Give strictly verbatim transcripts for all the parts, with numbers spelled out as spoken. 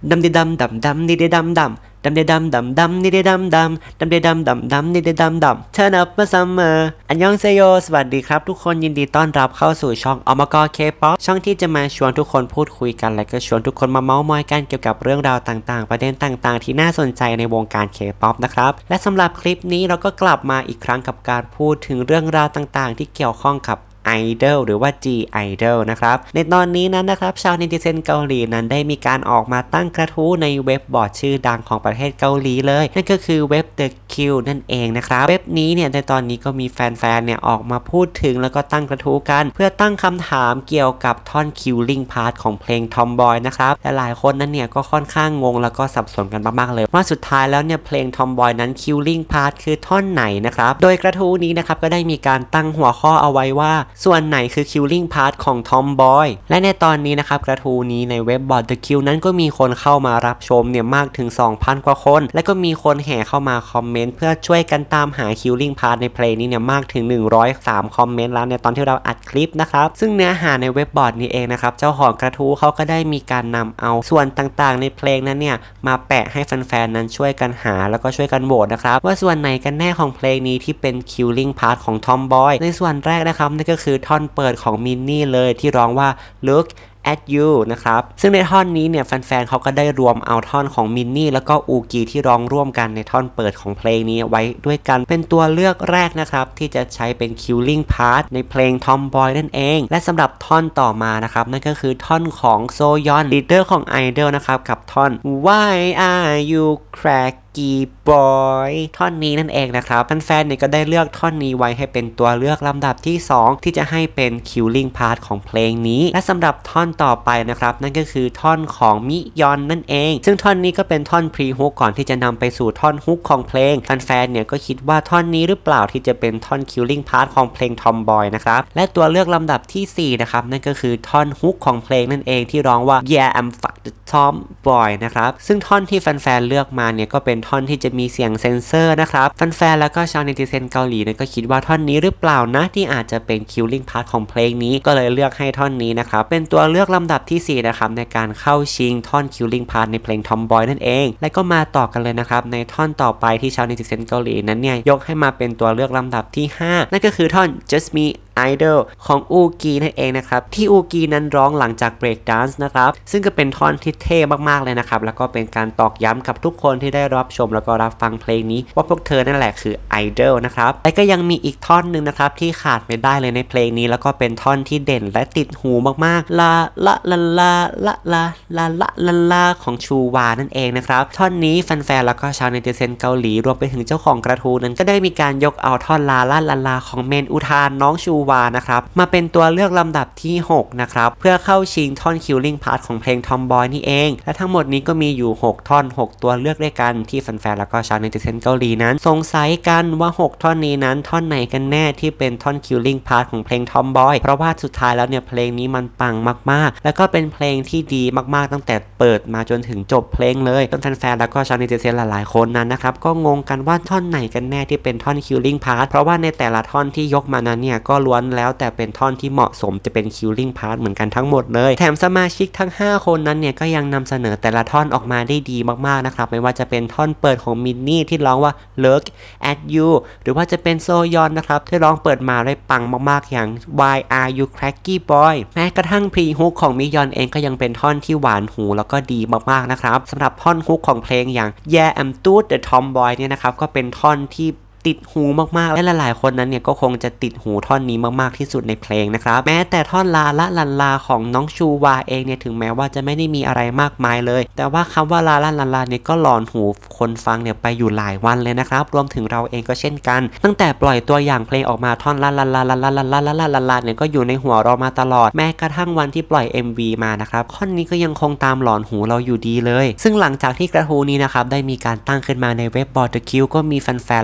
ดำดิดำดำดำดิดิดำดำดำดิดำดำดำดิดิดำดำดำดิดำดำดำดิดิดำดำ Turn up มาซัมเมอร์อันยองเซโยสวัสดีครับทุกคนยินดีต้อนรับเข้าสู่ช่องอมกเคป๊อปช่องที่จะมาชวนทุกคนพูดคุยกันและก็ชวนทุกคนมาเมาท์มอยกันเกี่ยวกับเรื่องราวต่างๆประเด็นต่างๆที่น่าสนใจในวงการเคป๊อปนะครับและสำหรับคลิปนี้เราก็กลับมาอีกครั้งกับการพูดถึงเรื่องราวต่างๆที่เกี่ยวข้องกับไอดอลหรือว่า G Idol นะครับในตอนนี้นั้นนะครับชาวเนติเซนเกาหลีนั้นได้มีการออกมาตั้งกระทู้ในเว็บบอร์ดชื่อดังของประเทศเกาหลีเลยนั่นก็คือเว็บ The Q นั่นเองนะครับเว็บนี้เนี่ยในตอนนี้ก็มีแฟนๆเนี่ยออกมาพูดถึงแล้วก็ตั้งกระทู้กันเพื่อตั้งคำถามเกี่ยวกับท่อน Killing Part ของเพลง Tomboy นะครับและหลายคนนั้นเนี่ยก็ค่อนข้างงงแล้วก็สับสนกันมากๆเลยว่าสุดท้ายแล้วเนี่ยเพลง Tomboy นั้น Killing Part คือท่อนไหนนะครับโดยกระทู้นี้นะครับก็ได้มีการตั้งหัวข้อเอาไว้ว่าส่วนไหนคือ Killing Part ของ Tomboy และในตอนนี้นะครับกระทู้นี้ในเว็บบอร์ด The Q นั้นก็มีคนเข้ามารับชมเนี่ยมากถึง สองพัน กว่าคนและก็มีคนแห่เข้ามาคอมเมนต์เพื่อช่วยกันตามหา Killing Part ในเพลงนี้เนี่ยมากถึงหนึ่งร้อยสามคอมเมนต์แล้วในตอนที่เราอัดคลิปนะครับซึ่งเนื้อหาในเว็บบอร์ดนี้เองนะครับเจ้าของกระทู้เขาก็ได้มีการนำเอาส่วนต่างๆในเพลงนั้นเนี่ยมาแปะให้แฟนๆนั้นช่วยกันหาแล้วก็ช่วยกันโหวตนะครับว่าส่วนไหนกันแน่ของเพลงนี้ที่เป็น Killing Part ของ Tomboy ในส่วนแรกนะครับนั่นก็คือท่อนเปิดของมินนี่เลยที่ร้องว่า look at you นะครับซึ่งในท่อนนี้เนี่ยแฟนๆเขาก็ได้รวมเอาท่อนของมินนี่แล้วก็อูกีที่ร้องร่วมกันในท่อนเปิดของเพลงนี้ไว้ด้วยกันเป็นตัวเลือกแรกนะครับที่จะใช้เป็น Killing Part ในเพลง Tomboy นั่นเองและสำหรับท่อนต่อมานะครับนั่นก็คือท่อนของโซยอนลีดเดอร์ของ Idol นะครับกับท่อน Why are you crackกีบอยท่อนนี้นั่นเองนะครับแฟนๆเนี่ยก็ได้เลือกท่อนนี้ไว้ให้เป็นตัวเลือกลำดับที่สองที่จะให้เป็น Killing Part ของเพลงนี้และสำหรับท่อนต่อไปนะครับนั่นก็คือท่อนของมิยอนนั่นเองซึ่งท่อนนี้ก็เป็นท่อนพรีฮุกก่อนที่จะนำไปสู่ท่อนฮุกของเพลงแฟนๆเนี่ยก็คิดว่าท่อนนี้หรือเปล่าที่จะเป็นท่อน Killing Part ของเพลง Tomboy นะครับและตัวเลือกลำดับที่สี่นะครับนั่นก็คือท่อนฮุกของเพลงนั่นเองที่ร้องว่า Yeah I'm fuck the Tomboy นะครับซึ่งท่อนที่แฟนๆเลือกมาเนี่ยก็เป็นท่อนที่จะมีเสียงเซ็นเซอร์นะครับแฟนๆแล้วก็ชาวเนติเซนเกาหลีเนี่ยก็คิดว่าท่อนนี้หรือเปล่านะที่อาจจะเป็น Killing Part ของเพลงนี้ก็เลยเลือกให้ท่อนนี้นะครับเป็นตัวเลือกลำดับที่สี่นะครับในการเข้าชิงท่อน Killing Part ในเพลง Tomboy นั่นเองและก็มาต่อกันเลยนะครับในท่อนต่อไปที่ชาวเนติเซนเกาหลีนั้นเนี่ยยกให้มาเป็นตัวเลือกลำดับที่ห้านั่นก็คือท่อน Just Me Idol ของอูกีนั่นเองนะครับที่อูกีนั้นร้องหลังจาก Break Dance นะครับซึ่งก็เป็นท่อนที่เท่มากๆเลยนะครับแล้วก็เป็นการตอกย้ำกับทุกคนที่ได้รับชมแล้วก็รับฟังเพลงนี้ว่าพวกเธอนั่นแหละคือไอดอลนะครับและก็ยังมีอีกท่อนหนึ่งนะครับที่ขาดไม่ได้เลยในเพลงนี้แล้วก็เป็นท่อนที่เด่นและติดหูมากๆลาละลาลาละลาลาละลาลาของชูวานั่นเองนะครับท่อนนี้แฟนๆแล้วก็ชาวเนติเซนเกาหลีรวมไปถึงเจ้าของกระทู้นั้นก็ได้มีการยกเอาท่อนลาละลาลาของเมนอุทานน้องชูวานะครับมาเป็นตัวเลือกลำดับที่หกนะครับเพื่อเข้าชิงท่อน Killing Part ของเพลง Tomboy นี่เองและทั้งหมดนี้ก็มีอยู่หกท่อนหกตัวเลือกด้วยกันที่แฟนๆแล้วก็ชาวเนติเซนเกาหลีนั้นสงสัยกันว่าหกท่อนนี้นั้นท่อนไหนกันแน่ที่เป็นท่อน Killing Part ของเพลง Tomboy เพราะว่าสุดท้ายแล้วเนี่ยเพลงนี้มันปังมากๆแล้วก็เป็นเพลงที่ดีมากๆตั้งแต่เปิดมาจนถึงจบเพลงเลยจนแฟนๆแล้วก็ชาวเนติเซนหลายๆคนนั้นนะครับก็งงกันว่าท่อนไหนกันแน่ที่เป็นท่อน Killing Part เพราะว่าในแต่ละท่อนที่ยกมานั้นเนี่ยก็ล้วนแล้วแต่เป็นท่อนที่เหมาะสมจะเป็น Killing Part เหมือนกันทั้งหมดเลยแถมสมาชิกทั้งห้าคนนั้นเนี่ยก็ยังนำเสนอแต่ละท่อนออกมาได้ดีมากๆนะครับไม่ว่าจะเป็นท่อนเปิดของมินนี่ที่ร้องว่า Look at you หรือว่าจะเป็นโซยอนนะครับที่ร้องเปิดมาได้ปังมากๆอย่าง Why are you cracky boy แม้กระทั่งพรีฮุกของมิยอนเองก็ยังเป็นท่อนที่หวานหูแล้วก็ดีมากๆนะครับสำหรับท่อนฮุกของเพลงอย่าง Yeah I'm too the Tomboy เนี่ยนะครับก็เป็นท่อนที่ติดหูมากๆและหลายๆคนนั้นเนี่ยก็คงจะติดหูท่อนนี้มากๆที่สุดในเพลงนะครับแม้แต่ท่อนลาละลันลาของน้องชูวาเองเนี่ยถึงแม้ว่าจะไม่ได้มีอะไรมากมายเลยแต่ว่าคำว่าลาละลันลาเนี่ยก็หลอนหูคนฟังเนี่ยไปอยู่หลายวันเลยนะครับรวมถึงเราเองก็เช่นกันตั้งแต่ปล่อยตัวอย่างเพลงออกมาท่อนลาละลาลาลาลาลาลาลาลาลาเนี่ยก็อยู่ในหัวเรามาตลอดแม้กระทั่งวันที่ปล่อย เอ็ม วี มานะครับท่อนนี้ก็ยังคงตามหลอนหูเราอยู่ดีเลยซึ่งหลังจากที่กระทู้นี้นะครับได้มีการตั้งขึ้นมาในเว็บบอร์ด The Q ก็มีแฟนๆแล้วก็ชาว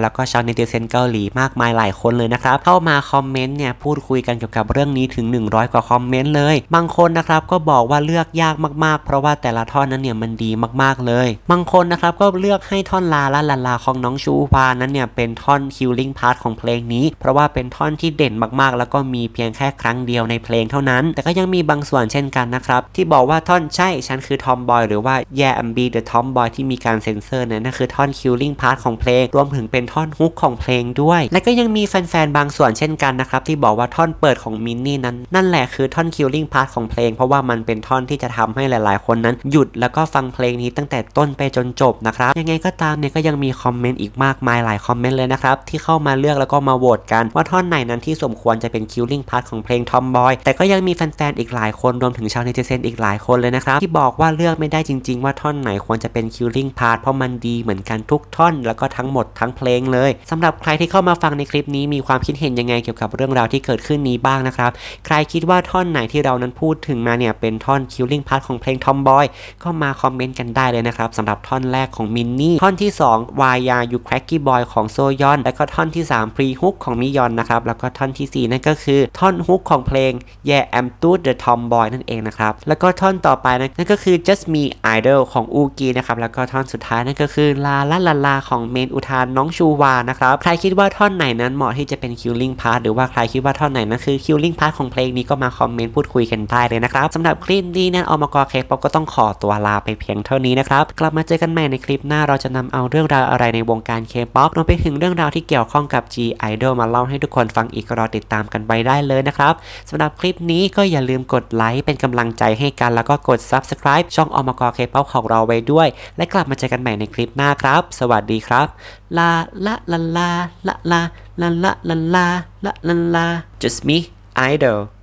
เนติเซนเกาหลีมากมายหลายคนเลยนะครับเข้ามาคอมเมนต์เนี่ยพูดคุยกันเกี่ยวกับเรื่องนี้ถึงหนึ่งร้อยกว่าคอมเมนต์เลยบางคนนะครับก็บอกว่าเลือกยากมากๆเพราะว่าแต่ละท่อนนั้นเนี่ยมันดีมากๆเลยบางคนนะครับก็เลือกให้ท่อนลาละลาลาของน้องชูวานั้นเนี่ยเป็นท่อนคิลลิ่งพาร์ทของเพลงนี้เพราะว่าเป็นท่อนที่เด่นมากๆแล้วก็มีเพียงแค่ครั้งเดียวในเพลงเท่านั้นแต่ก็ยังมีบางส่วนเช่นกันนะครับที่บอกว่าท่อนใช่ฉันคือทอมบอยหรือว่า Yeah I'm be the Tomboy ที่มีการเซ็นเซอร์เนี่ยนั่นคือท่อนคิลลิ่งพาร์ทของเพลงรวมถึงเป็นท่อนฮุกของเพลงด้วยและก็ยังมีแฟนๆบางส่วนเช่นกันนะครับที่บอกว่าท่อนเปิดของมินนี่นั้นนั่นแหละคือท่อนคิลลิ่งพาร์ทของเพลงเพราะว่ามันเป็นท่อนที่จะทำให้หลายๆคนนั้นหยุดแล้วก็ฟังเพลงนี้ตั้งแต่ต้นไปจนจบนะครับยังไงก็ตามเนี่ยก็ยังมีคอมเมนต์อีกมากมายหลายคอมเมนต์เลยนะครับที่เข้ามาเลือกแล้วก็มาโหวตกันว่าท่อนไหนนั้นที่สมควรจะเป็นคิลลิ่งพาร์ทของเพลงทอมบอยแต่ก็ยังมีแฟนๆอีกหลายคนรวมถึงชาวเนติเซนอีกหลายคนเลยนะครับที่บอกว่าเลือกไม่ได้จริงๆว่าท่อนไหนควรจะเป็นคิลลิ่งพาร์ทเพราะมันดีเหมือนกันทุกท่อนแล้วก็ทั้งหมดทั้งเพลงเลยสำหรับใครที่เข้ามาฟังในคลิปนี้มีความคิดเห็นยังไงเกี่ยวกับเรื่องราวที่เกิดขึ้นนี้บ้างนะครับใครคิดว่าท่อนไหนที่เรานั้นพูดถึงมาเนี่ยเป็นท่อนคิลลิ่งพาร์ทของเพลงทอมบอยก็มาคอมเมนต์กันได้เลยนะครับสำหรับท่อนแรกของมินนี่ท่อนที่สองวายายูแครกกี้บอยของโซยอนและก็ท่อนที่สามพรีฮุกของมิยอนนะครับแล้วก็ท่อนที่สี่นั่นก็คือท่อนฮุกของเพลง Yeah I'm to the Tomboy นั่นเองนะครับแล้วก็ท่อนต่อไปนั่นก็คือ Just Me Idol ของอูกีนะครับแล้วก็ท่อนสุดท้ายนั่นก็คือลาลาลาลาของเมนอุทานน้องชูวานะครับใครคิดว่าท่อนไหนนั้นเหมาะที่จะเป็นคิลลิ่งพาร์ทหรือว่าใครคิดว่าท่อนไหนนั้นคือคิลลิ่งพาร์ทของเพลงนี้ก็มาคอมเมนต์พูดคุยกันได้เลยนะครับสำหรับคลิปนี้นั้นอมกเคป๊อปก็ต้องขอตัวลาไปเพียงเท่านี้นะครับกลับมาเจอกันใหม่ในคลิปหน้าเราจะนำเอาเรื่องราวอะไรในวงการเคป๊อปรวมไปถึงเรื่องราวที่เกี่ยวข้องกับ G Idol มาเล่าให้ทุกคนฟังอีกรอติดตามกันไปได้เลยนะครับสำหรับคลิปนี้ก็อย่าลืมกดไลค์เป็นกำลังใจให้กันแล้วก็กด Subscribe ช่องอมกเคป๊อปของเราไว้ด้วยและกลับมาเจอกันใหม่ในคลิปหน้าครับสวัสดีครับลาละลาลาละลาลาลาลาลาลาลา Just Me Idol